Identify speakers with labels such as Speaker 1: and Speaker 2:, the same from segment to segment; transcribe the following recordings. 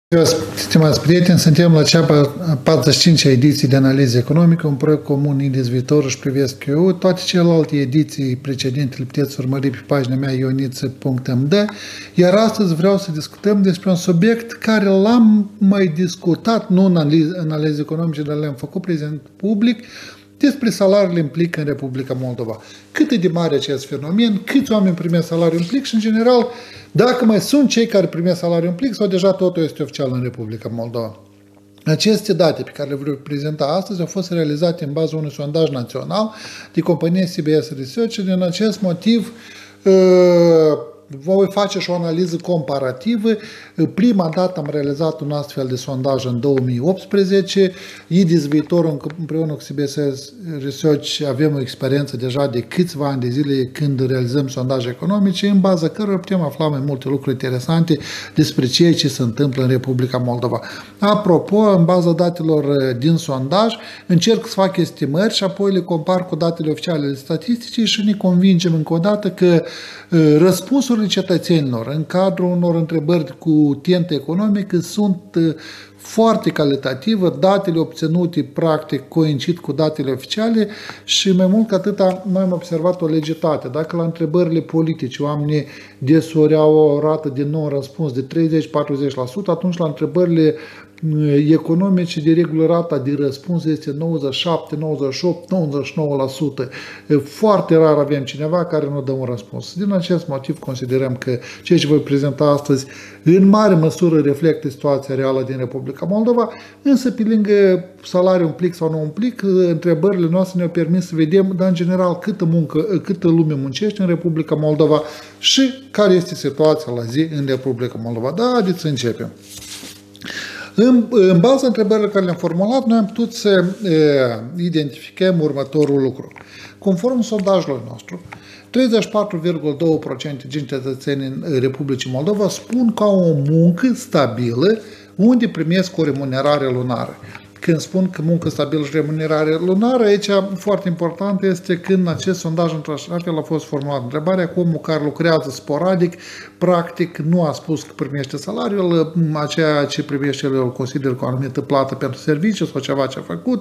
Speaker 1: Stimați prieteni, suntem la cea 45-a ediție de analiză economică, un proiect comun Indiz Viitorul și Privesc EU. Toate celelalte ediții precedente le puteți urmări pe pagina mea ioniță.md. Iar astăzi vreau să discutăm despre un subiect care l-am mai discutat, nu în analize economice, dar le-am făcut prezent public, despre salariile în plic în Republica Moldova. Cât e de mare acest fenomen, câți oameni primesc salariul în plic și, în general, dacă mai sunt cei care primesc salariul în plic sau deja totul este oficial în Republica Moldova. Aceste date pe care le vreau prezenta astăzi au fost realizate în baza unui sondaj național de compania CBS Research și din acest motiv voi face și o analiză comparativă. Prima dată am realizat un astfel de sondaj în 2018. Indiz Viitor împreună cu CBS Research avem o experiență deja de câțiva ani de zile când realizăm sondaje economice, în baza cărora putem afla mai multe lucruri interesante despre ceea ce se întâmplă în Republica Moldova. Apropo, în baza datelor din sondaj, încerc să fac estimări și apoi le compar cu datele oficiale ale statisticii și ne convingem încă o dată că răspunsurile cetățenilor în cadrul unor întrebări cu tentă economică sunt foarte calitative, datele obținute practic coincid cu datele oficiale și mai mult ca atâta noi am observat o legitate. Dacă la întrebările politice oamenii desori au o rată de non-răspuns de 30-40%, atunci la întrebările economice, de regulă, rata de răspuns este 97, 98, 99%. Foarte rar avem cineva care nu dă un răspuns. Din acest motiv considerăm că ceea ce voi prezenta astăzi în mare măsură reflectă situația reală din Republica Moldova, însă pe lângă salariul în plic sau nu în plic, întrebările noastre ne-au permis să vedem, dar în general, câtă lume muncește în Republica Moldova și care este situația la zi în Republica Moldova. Da, haideți să începem. În baza întrebărilor care le-am formulat, noi am putut să identificăm următorul lucru. Conform sondajului nostru, 34,2% din cetățenii în Republicii Moldova spun că au o muncă stabilă unde primesc o remunerare lunară. Când spun că muncă stabilă și remunerare lunară, aici foarte important este când acest sondaj într-așa a fost formulat. Întrebarea cu omul care lucrează sporadic, practic nu a spus că primește salariul, ceea ce primește el îl consider cu o anumită plată pentru serviciu sau ceva ce a făcut.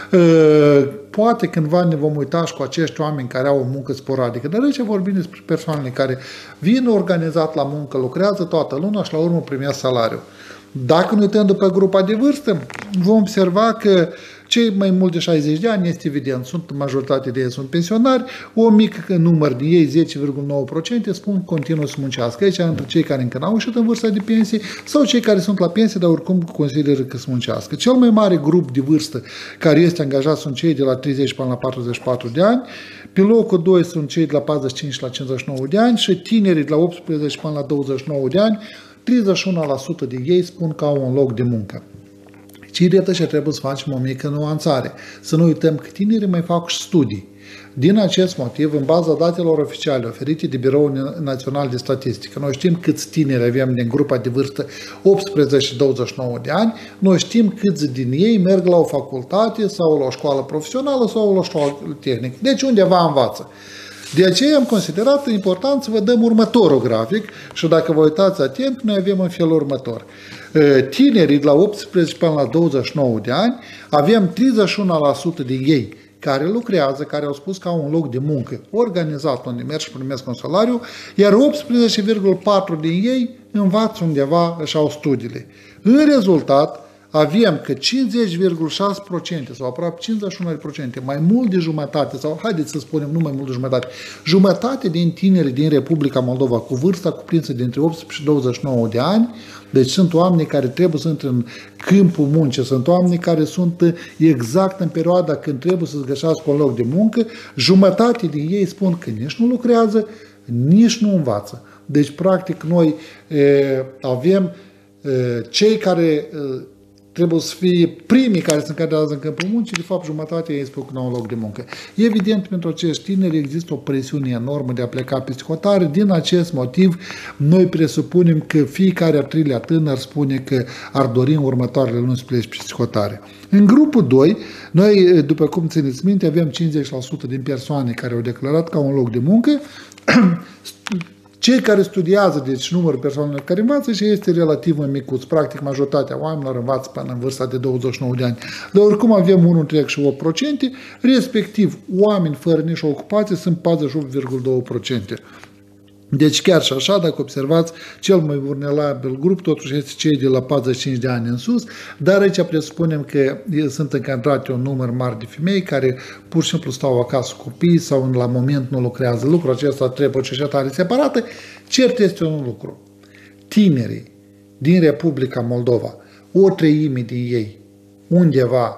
Speaker 1: Poate cândva ne vom uita și cu acești oameni care au o muncă sporadică, dar aici vorbim despre persoanele care vin organizat la muncă, lucrează toată luna și la urmă primesc salariul. Dacă ne uităm după grupa de vârstă, vom observa că cei mai mult de 60 de ani, este evident, majoritatea de ei sunt pensionari, o mică număr de ei, 10,9%, spun că continuă să muncească. Aici între cei care încă n-au ieșit în vârsta de pensie sau cei care sunt la pensie, dar oricum consideră că să muncească. Cel mai mare grup de vârstă care este angajat sunt cei de la 30 până la 44 de ani, pe locul 2 sunt cei de la 45 la 59 de ani și tinerii de la 18 până la 29 de ani, 31% de ei spun că au un loc de muncă. Și iată și trebuie să facem o mică nuanțare. Să nu uităm că tinerii mai fac și studii. Din acest motiv, în baza datelor oficiale oferite de Biroul Național de Statistică, noi știm câți tineri avem din grupa de vârstă 18 și 29 de ani, noi știm câți din ei merg la o facultate sau la o școală profesională sau la o școală tehnică. Deci undeva învață. De aceea am considerat important să vă dăm următorul grafic și dacă vă uitați atent, noi avem în felul următor. Tinerii de la 18 până la 29 de ani, avem 31% de ei care lucrează, care au spus că au un loc de muncă organizat unde merg și primesc un salariu, iar 18,4% din ei învață undeva și au studiile. În rezultat, avem că 50,6% sau aproape 51%, mai mult de jumătate, sau haideți să spunem nu mai mult de jumătate din tinerii din Republica Moldova cu vârsta cuprinsă de între 18 și 29 de ani, deci sunt oameni care trebuie să intre în câmpul muncii, sunt oameni care sunt exact în perioada când trebuie să-ți găsească un loc de muncă, jumătate din ei spun că nici nu lucrează, nici nu învață. Deci, practic, noi avem cei care trebuie să fie primii care se încadrează în câmpul muncii, de fapt jumătatea ei spun că nu au loc de muncă. Evident, pentru acești tineri există o presiune enormă de a pleca pe psihotare. Din acest motiv, noi presupunem că fiecare al treilea tânăr spune că ar dori în următoarele luni să plece pe psihotare. În grupul 2, noi, după cum țineți minte, avem 50% din persoane care au declarat că au un loc de muncă, Cei care studiază, deci numărul persoanelor care învață și este relativ micuț. Practic, majoritatea oamenilor învață până în vârsta de 29 de ani. Dar oricum avem 1,8%, respectiv oameni fără nicio ocupație sunt 48,2%. Deci chiar și așa, dacă observați, cel mai vulnerabil grup totuși este cei de la 45 de ani în sus, dar aici presupunem că sunt încadrate un număr mare de femei care pur și simplu stau acasă cu copii sau la moment nu lucrează. Lucrul acesta trebuie o cercetare separată. Cert este un lucru. Tinerii din Republica Moldova, o treime din ei undeva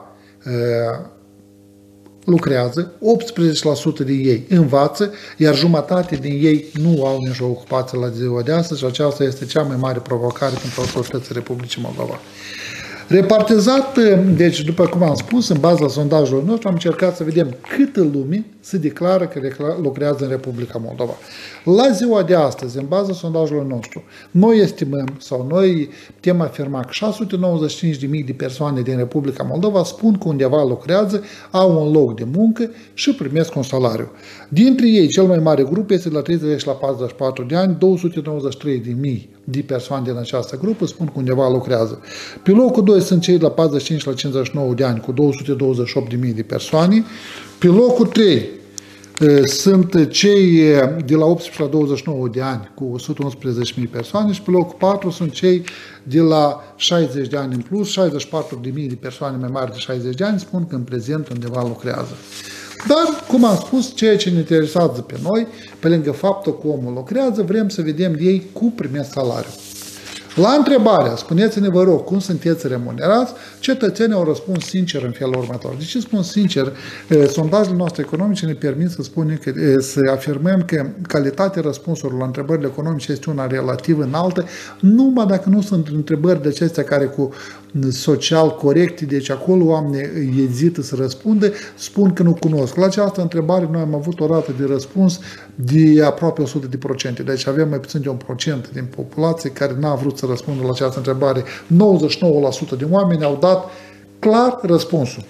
Speaker 1: lucrează, 18% din ei învață, iar jumătate din ei nu au nicio ocupație la ziua de astăzi și aceasta este cea mai mare provocare pentru autoritățile Republicii Moldova. Repartizat, deci, după cum am spus, în baza sondajelor nostru, am încercat să vedem câtă lume se declară că lucrează în Republica Moldova. La ziua de astăzi, în baza sondajelor nostru, noi estimăm sau noi putem afirma că 695.000 de persoane din Republica Moldova spun că undeva lucrează, au un loc de muncă și primesc un salariu. Dintre ei, cel mai mare grup este de la 30 la 44 de ani, 293.000 de persoane din această grupă spun că undeva lucrează. Pe locul 2 sunt cei de la 45 la 59 de ani cu 228.000 de persoane. Pe locul 3 sunt cei de la 18 la 29 de ani cu 111.000 persoane și pe locul 4 sunt cei de la 60 de ani în plus, 64.000 de persoane mai mari de 60 de ani spun că în prezent undeva lucrează. Dar, cum am spus, ceea ce ne interesează pe noi, pe lângă faptul că omul lucrează, vrem să vedem ei cum primesc salariu. La întrebarea, spuneți-ne, vă rog, cum sunteți remunerați, cetățenii au răspuns sincer în felul următor. De ce spun sincer? Sondajele noastre economice ne permit să spunem să afirmăm că calitatea răspunsurilor la întrebările economice este una relativ înaltă, numai dacă nu sunt întrebări de acestea care cu social corecte, deci acolo oamenii ezită să răspundă, spun că nu cunosc. La această întrebare noi am avut o rată de răspuns de aproape 100%. Deci avem mai puțin de 1% din populație care n-a vrut să răspundă la această întrebare. 99% din oameni au dat clar răspunsul.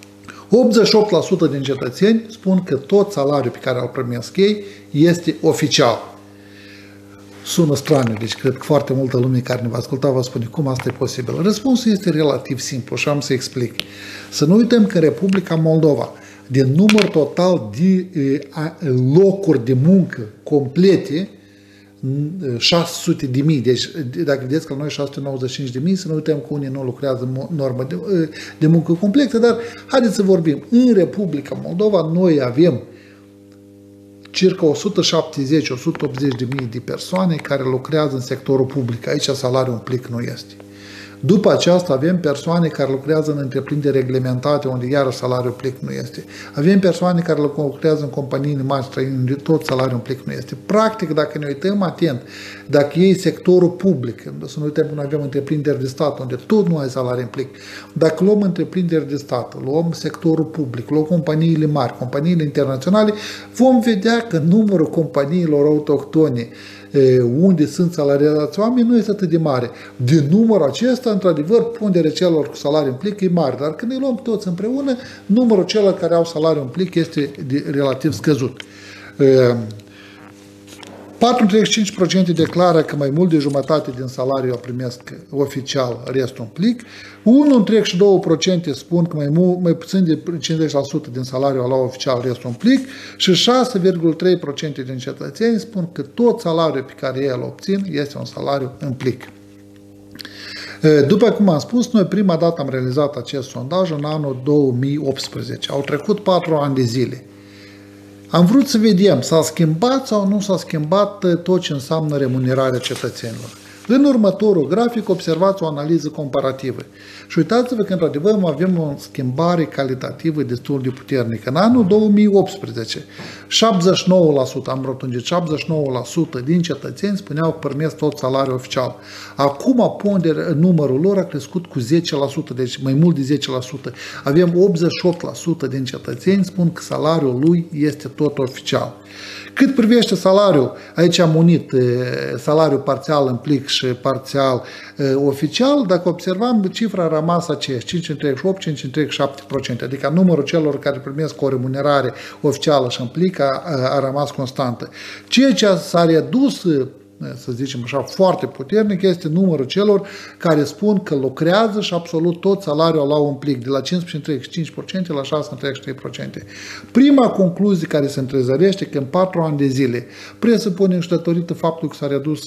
Speaker 1: 88% din cetățeni spun că tot salariul pe care îl primesc ei este oficial. Sună straniu, deci cred că foarte multă lume care ne va asculta va spune cum asta e posibil. Răspunsul este relativ simplu și am să explic. Să nu uităm că Republica Moldova, din număr total de locuri de muncă complete, 600.000, deci dacă vedeți că la noi 695.000, să nu uităm că unii nu lucrează normă de muncă completă, dar haideți să vorbim. În Republica Moldova noi avem circa 170-180.000 de persoane care lucrează în sectorul public. Aici salariul în plic nu este. După aceasta avem persoane care lucrează în întreprinderi reglementate, unde iară salariul plic nu este. Avem persoane care lucrează în companii mari străine, unde tot salariul în plic nu este. Practic, dacă ne uităm atent, dacă e sectorul public, să nu uităm că noi avem întreprinderi de stat, unde tot nu ai salariu în plic. Dacă luăm întreprinderi de stat, luăm sectorul public, luăm companiile mari, companiile internaționale, vom vedea că numărul companiilor autohtone unde sunt salariați oameni nu este atât de mare. Din numărul acesta, într-adevăr, ponderea celor cu salariu în plic e mare, dar când îi luăm toți împreună, numărul celor care au salariu în plic este relativ scăzut. 4,35% declară că mai mult de jumătate din salariu primesc oficial, restul în plic. 1,2% spun că mai puțin de 50% din salariu au luat oficial, restul în plic. Și 6,3% din cetățeni spun că tot salariul pe care ei îl obțin este un salariu în plic. După cum am spus, noi prima dată am realizat acest sondaj în anul 2018. Au trecut 4 ani de zile. Am vrut să vedem, s-a schimbat sau nu s-a schimbat tot ce înseamnă remunerarea cetățenilor. În următorul grafic observați o analiză comparativă. Și uitați-vă că, într-adevăr, avem o schimbare calitativă destul de puternică. În anul 2018, 79%, am rotundit, 79% din cetățeni spuneau că primesc tot salariul oficial. Acum numărul lor a crescut cu 10%, deci mai mult de 10%. Avem 88% din cetățeni spun că salariul lui este tot oficial. Cât privește salariul, aici am unit salariul parțial în plic și parțial oficial, dacă observam, cifra a rămas aceeași, 5,8, 5,7%, adică numărul celor care primesc o remunerare oficială și în plic a rămas constantă. Ceea ce s-a redus, să zicem așa, foarte puternic, este numărul celor care spun că lucrează și absolut tot salariul la un plic, de la 15,5% la 6,3%. Prima concluzie care se întrezărește că în 4 ani de zile, presupune și datorită faptului că s-a redus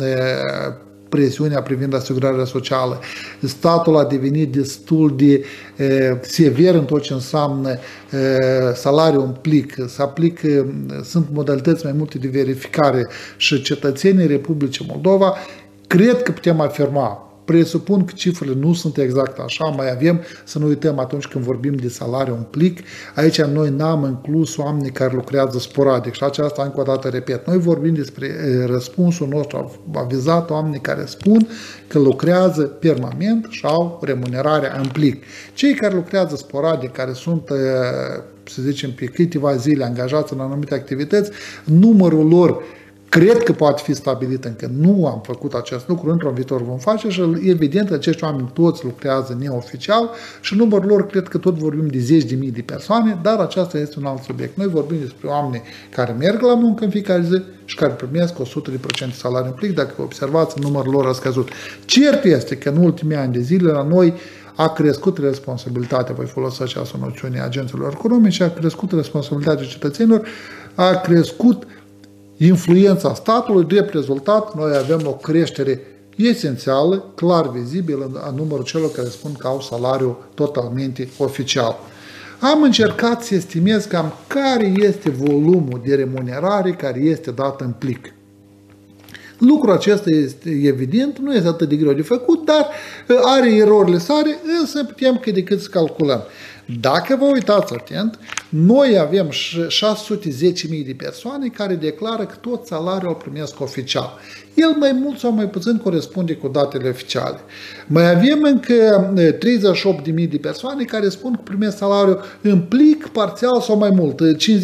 Speaker 1: presiunea privind asigurarea socială. Statul a devenit destul de sever în tot ce înseamnă salariul în plic. Sunt modalități mai multe de verificare și cetățenii Republicii Moldova, cred că putem afirma, presupun că cifrele nu sunt exact așa, mai avem să nu uităm atunci când vorbim de salariu în plic, aici noi n-am inclus oamenii care lucrează sporadic și aceasta încă o dată repet, noi vorbim despre răspunsul nostru avizat oamenii care spun că lucrează permanent și au remunerarea în plic. Cei care lucrează sporadic, care sunt să zicem pe câteva zile angajați în anumite activități, numărul lor cred că poate fi stabilit, încă nu am făcut acest lucru, într-un viitor vom face și evident că acești oameni toți lucrează neoficial și numărul lor cred că tot vorbim de 10.000 de persoane, dar aceasta este un alt subiect. Noi vorbim despre oameni care merg la muncă în fiecare zi și care primesc 100% salariu în plic, dacă observați, numărul lor a scăzut. Cert este că în ultimii ani de zile la noi a crescut responsabilitatea, voi folosi această noțiune a agenților economice, a crescut responsabilitatea cetățenilor, a crescut influența statului, drept rezultat, noi avem o creștere esențială, clar vizibilă a numărul celor care spun că au salariu totalmente oficial. Am încercat să estimez cam care este volumul de remunerare care este dat în plic. Lucrul acesta este evident, nu este atât de greu de făcut, dar are erorile sale, însă putem cât de cât să calculăm. Dacă vă uitați atent, noi avem 610.000 de persoane care declară că tot salariul îl primesc oficial. El mai mult sau mai puțin corespunde cu datele oficiale. Mai avem încă 38.000 de persoane care spun că primesc salariul în plic, parțial sau mai mult.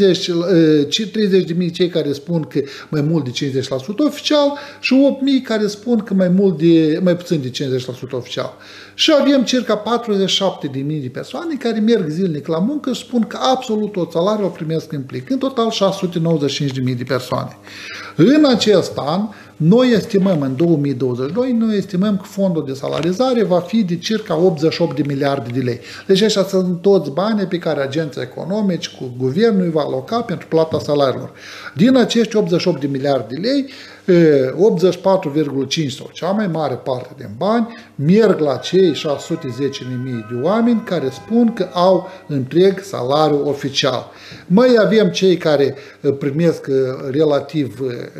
Speaker 1: 30.000 cei care spun că mai mult de 50% oficial și 8.000 care spun că mai puțin de 50% oficial. Și avem circa 47.000 de persoane care merg zilnic la muncă și spun că absolut tot salariul o primesc în plic. În total 695.000 de persoane. În acest an, noi estimăm, în 2022, noi estimăm că fondul de salarizare va fi de circa 88 de miliarde de lei. Deci ăștia sunt toți banii pe care agenții economici cu guvernul îi va aloca pentru plata salariilor. Din acești 88 de miliarde de lei, 84,5 sau cea mai mare parte din bani merg la cei 610.000 de oameni care spun că au întreg salariu oficial. Mai avem cei care primesc relativ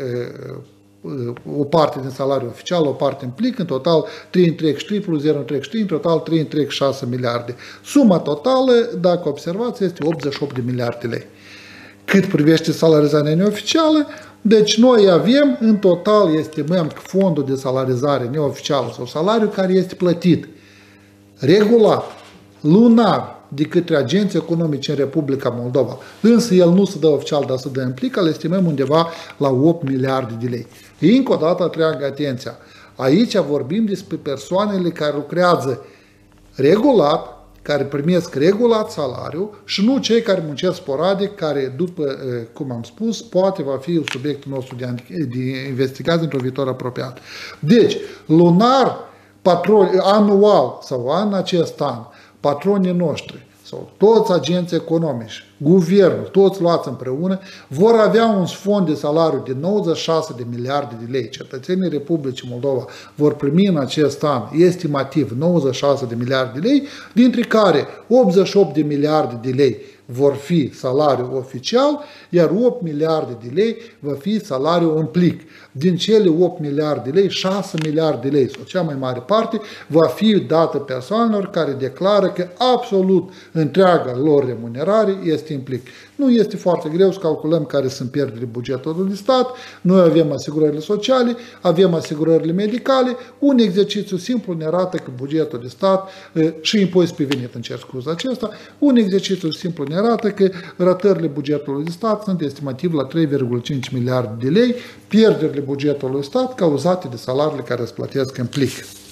Speaker 1: o parte din salariul oficial, o parte în plic, în total 3,3 plus 0,3, în total 3,6 miliarde. Suma totală, dacă observați, este 88 de miliarde de lei. Cât privește salarizarea neoficială, deci noi avem, în total, estimăm că fondul de salarizare neoficială sau salariul care este plătit regulat, lunar, de către agenții economice în Republica Moldova, însă el nu se dă oficial, dar se dă în plic, îl estimăm undeva la 8 miliarde de lei. Încă o dată atrag atenția. Aici vorbim despre persoanele care lucrează regulat, care primesc regulat salariu și nu cei care muncesc sporadic, care, după cum am spus, poate va fi subiectul nostru de investigație într-un viitor apropiat. Deci, lunar, anual sau în acest an, patronii noștri sau toți agenții economici, guvernul, toți luați împreună, vor avea un fond de salariu de 96 de miliarde de lei. Cetățenii Republicii Moldova vor primi în acest an estimativ 96 de miliarde de lei, dintre care 88 de miliarde de lei vor fi salariul oficial, iar 8 miliarde de lei va fi salariul în plic. Din cele 8 miliarde de lei, 6 miliarde de lei, sau cea mai mare parte, va fi dată persoanelor care declară că absolut întreaga lor remunerare este este implic. Nu este foarte greu să calculăm care sunt pierderile bugetului de stat, noi avem asigurările sociale, avem asigurările medicale, un exercițiu simplu ne arată că bugetul de stat și impozit pe venit, încerc scuza acesta, un exercițiu simplu ne arată că ratările bugetului de stat sunt estimativ la 3,5 miliarde de lei, pierderile bugetului de stat cauzate de salariile care îți plătesc în plic.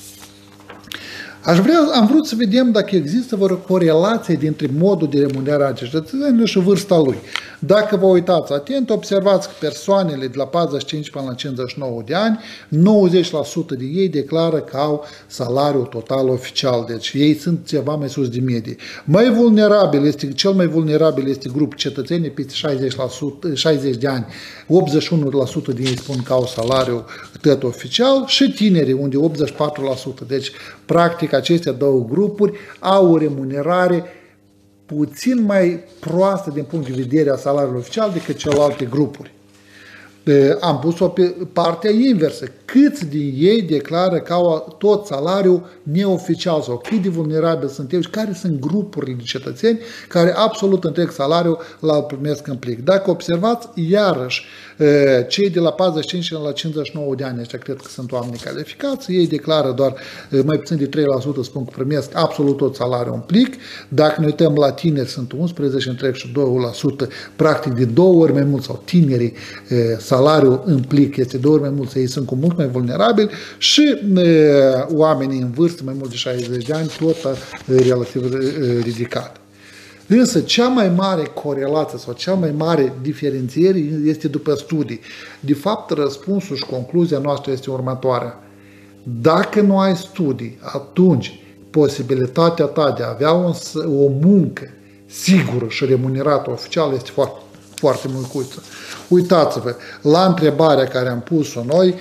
Speaker 1: Am vrut să vedem dacă există o corelație dintre modul de remunerare a cetățenilor și vârsta lui. Dacă vă uitați atent, observați că persoanele de la 45 până la 59 de ani, 90% de ei declară că au salariul total oficial, deci ei sunt ceva mai sus de medie. Cel mai vulnerabil este grupul cetățenii peste 60 de ani, 81% din ei spun că au salariul tot oficial și tinerii, unde 84%. Deci, practic, aceste două grupuri au o remunerare puțin mai proastă din punct de vedere a salariului oficial decât celelalte grupuri. Am pus-o pe partea inversă. Câți din ei declară că au tot salariul neoficial sau cât de vulnerabili sunt ei și care sunt grupurile de cetățeni care absolut întreg salariul îl primesc în plic. Dacă observați, iarăși, cei de la 45 la 59 de ani, ăștia cred că sunt oameni calificați, ei declară doar mai puțin de 3% spun că primesc absolut tot salariul în plic. Dacă ne uităm la tineri, sunt 11,2%, practic de 2 ori mai mult, sau tinerii, salariul în plic este 2 ori mai mult, ei sunt cu mult mai vulnerabili și oamenii în vârstă, mai mult de 60 de ani, tot relativ ridicat. Însă cea mai mare corelație sau cea mai mare diferențiere este după studii. De fapt, răspunsul și concluzia noastră este următoarea. Dacă nu ai studii, atunci posibilitatea ta de a avea o muncă sigură și remunerată oficial este foarte mulcuiță. Uitați-vă, la întrebarea care am pus-o noi,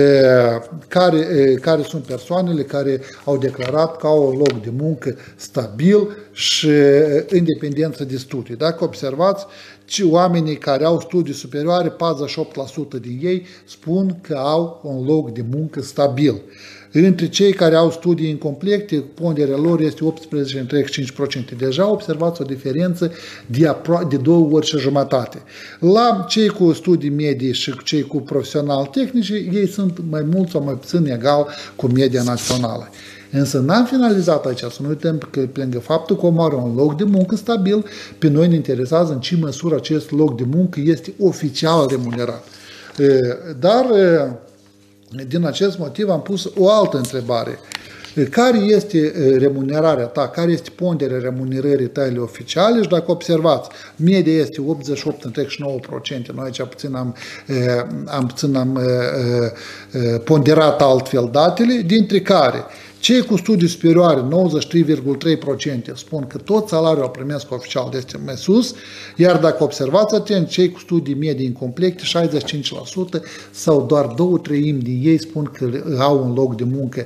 Speaker 1: care sunt persoanele care au declarat că au un loc de muncă stabil și independență de studii. Dacă observați, oamenii care au studii superioare, 48% din ei spun că au un loc de muncă stabil. Între cei care au studii incomplete, ponderea lor este 18,35%. Deja observați o diferență de 2 ori și jumătate. La cei cu studii medii și cei cu profesional tehnici, ei sunt mai mult sau mai puțin egal cu media națională. Însă n-am finalizat aici, să nu uităm că pe lângă faptul că omul are un loc de muncă stabil, pe noi ne interesează în ce măsură acest loc de muncă este oficial remunerat. Dar din acest motiv am pus o altă întrebare. Care este remunerarea ta? Care este ponderea remunerării tale oficiale? Și dacă observați, media este 88,9%. Noi aici puțin am ponderat altfel datele, dintre care cei cu studii superioare, 93,3%, spun că tot salariul îl primesc oficial este mai sus, iar dacă observați atent, cei cu studii medii incomplete, 65% sau doar 2/3 din ei spun că au un loc de muncă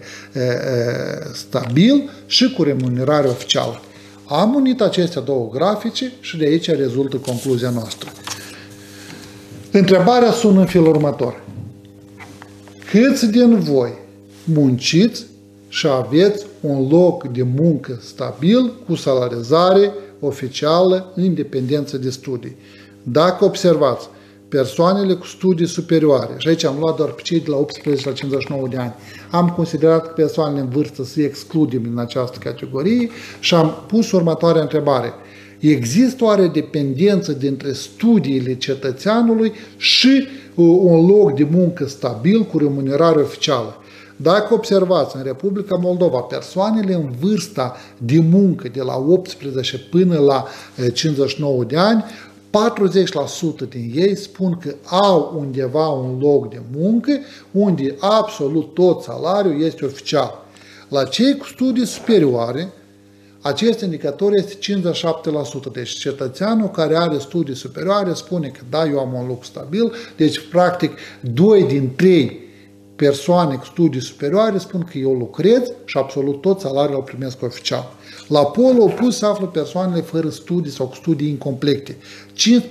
Speaker 1: stabil și cu remunerare oficială. Am unit acestea două grafice și de aici rezultă concluzia noastră. Întrebarea sună în felul următor. Câți din voi munciți și aveți un loc de muncă stabil cu salarizare oficială în independență de studii? Dacă observați, persoanele cu studii superioare, și aici am luat doar pe cei de la 18 la 59 de ani, am considerat că persoanele în vârstă să excludem din această categorie și am pus următoarea întrebare. Există oare dependență dintre studiile cetățeanului și un loc de muncă stabil cu remunerare oficială? Dacă observați, în Republica Moldova, persoanele în vârsta de muncă de la 18 până la 59 de ani, 40% din ei spun că au undeva un loc de muncă unde absolut tot salariul este oficial. La cei cu studii superioare, acest indicator este 57%. Deci cetățeanul care are studii superioare spune că da, eu am un loc stabil, deci practic 2 din 3 persoane cu studii superioare spun că eu lucrez și absolut tot salariul îl primesc oficial. La polul opus se află persoanele fără studii sau cu studii incomplete.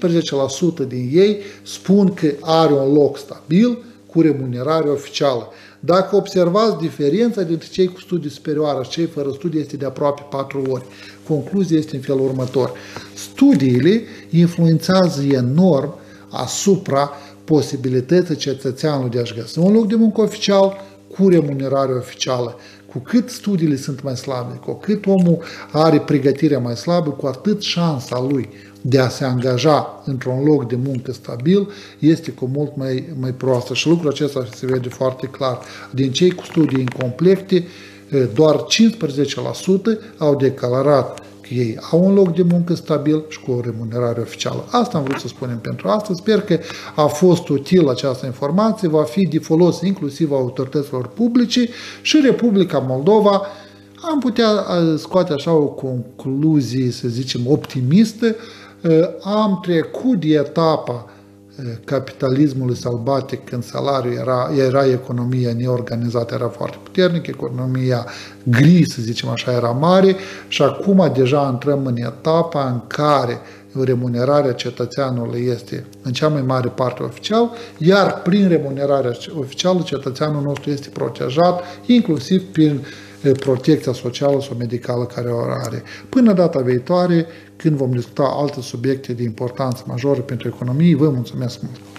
Speaker 1: 15% din ei spun că are un loc stabil cu remunerare oficială. Dacă observați diferența dintre cei cu studii superioare și cei fără studii este de aproape 4 ori. Concluzia este în felul următor. Studiile influențează enorm asupra posibilității cetățeanului de a-și găsi un loc de muncă oficial cu remunerare oficială. Cu cât studiile sunt mai slabe, cu cât omul are pregătirea mai slabă, cu atât șansa lui de a se angaja într-un loc de muncă stabil este cu mult mai proastă. Și lucrul acesta se vede foarte clar. Din cei cu studii incomplete, doar 15% au declarat că ei au un loc de muncă stabil și cu o remunerare oficială. Asta am vrut să spunem pentru astăzi. Sper că a fost util această informație, va fi de folos inclusiv autorităților publice și Republica Moldova. Am putea scoate așa o concluzie, să zicem, optimistă. Am trecut de etapa capitalismului sălbatic, când salariul era economia neorganizată, era foarte puternică, economia gri, să zicem așa, era mare și acum deja intrăm în etapa în care remunerarea cetățeanului este în cea mai mare parte oficial, iar prin remunerarea oficială cetățeanul nostru este protejat, inclusiv prin protecția socială sau medicală care o are. Până data viitoare, când vom discuta alte subiecte de importanță majoră pentru economie, vă mulțumesc mult!